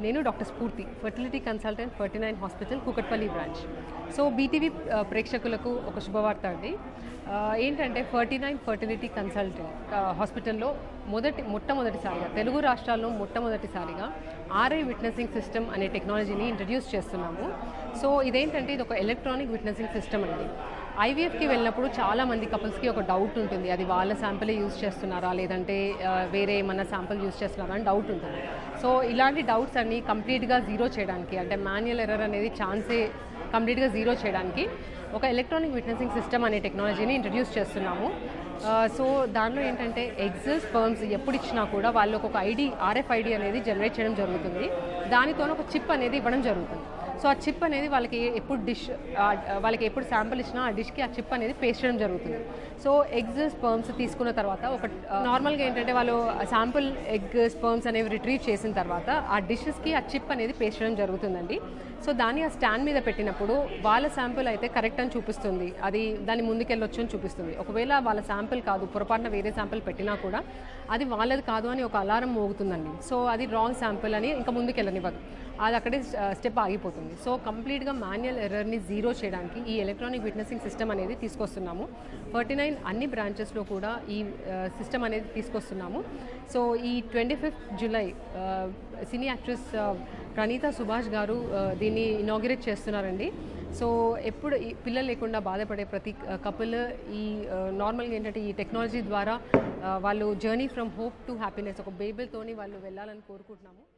నేను doctor Spoorthi fertility consultant 49 hospital Kukatpally branch. So BTV ప్రేక్షకులకు ఒక శుభవార్త అండి. ఏంటంటే 49 ఫర్టిలిటీ కన్సల్టెంట్ హాస్పిటల్లో మొట్టమొదటిసారిగా తెలుగు రాష్ట్రాల్లో మొట్టమొదటిసారిగా ఆర్ఐ విట్నెసింగ్ సిస్టమ్ అనే టెక్నాలజీని ఇంట్రడ్యూస్ చేస్తున్నాము. సో ఇదేంటంటే ఇది ఒక ఎలక్ట్రానిక్ విట్నెసింగ్ సిస్టమ్ అండి. ఐవీఎఫ్కి వెళ్ళినప్పుడు చాలామంది కపుల్స్కి ఒక డౌట్ ఉంటుంది, అది వాళ్ళ శాంపిలే యూజ్ చేస్తున్నారా లేదంటే వేరే ఏమన్నా శాంపిల్ యూజ్ చేస్తున్నారా అని డౌట్ ఉంటుంది. సో ఇలాంటి డౌట్స్ అన్ని కంప్లీట్గా జీరో చేయడానికి, అంటే మాన్యువల్ ఎర్రర్ అనేది ఛాన్సే కంప్లీట్గా జీరో చేయడానికి ఒక ఎలక్ట్రానిక్ విట్నెసింగ్ సిస్టమ్ అనే టెక్నాలజీని ఇంట్రడ్యూస్ చేస్తున్నాము. సో దానిలో ఏంటంటే ఎగ్స్ స్పర్మ్స్ ఎప్పుడు ఇచ్చినా కూడా వాళ్ళకు ఒక ఐడి, ఆర్ఎఫ్ఐడి అనేది జనరేట్ చేయడం జరుగుతుంది. దానితో ఒక చిప్ అనేది ఇవ్వడం జరుగుతుంది. సో ఆ చిప్ అనేది వాళ్ళకి ఎప్పుడు శాంపిల్ ఇచ్చినా ఆ డిష్కి ఆ చిప్ అనేది పేస్ట్ చేయడం జరుగుతుంది. సో ఎగ్స్ స్పర్మ్స్ తీసుకున్న తర్వాత ఒక నార్మల్గా ఏంటంటే వాళ్ళు శాంపిల్ ఎగ్ స్పర్మ్స్ అనేవి రిట్రీవ్ చేసిన తర్వాత ఆ డిషెస్కి ఆ చిప్ అనేది పేస్ట్ చేయడం జరుగుతుందండి. సో దాన్ని ఆ స్టాండ్ మీద పెట్టినప్పుడు వాళ్ళ శాంపిల్ అయితే కరెక్ట్ అని చూపిస్తుంది, అది దాన్ని ముందుకెళ్ళొచ్చు అని చూపిస్తుంది. ఒకవేళ వాళ్ళ శాంపిల్ కాదు, పొరపాటున వేరే శాంపిల్ పెట్టినా కూడా అది వాళ్ళది కాదు అని ఒక అలారం మోగుతుందండి. సో అది రాంగ్ శాంపిల్ అని ఇంకా ముందుకెళ్ళనివ్వదు, అది అక్కడే స్టెప్ ఆగిపోతుంది. సో కంప్లీట్గా మాన్యువల్ ఎర్రర్ని జీరో చేయడానికి ఈ ఎలక్ట్రానిక్ విట్నెసింగ్ సిస్టమ్ అనేది తీసుకొస్తున్నాము. 49 అన్ని బ్రాంచెస్లో కూడా ఈ సిస్టమ్ అనేది తీసుకొస్తున్నాము. సో ఈ 25 July cine actress Praneetha Subhash garu దీన్ని ఇనాగ్రేట్ చేస్తున్నారండి. సో ఎప్పుడు ఈ పిల్లలు లేకుండా బాధపడే ప్రతి కపుల్ ఈ నార్మల్గా ఏంటంటే ఈ టెక్నాలజీ ద్వారా వాళ్ళు journey from hope to happiness ఒక బేబీతోని వాళ్ళు వెళ్ళాలని కోరుకుంటున్నాము.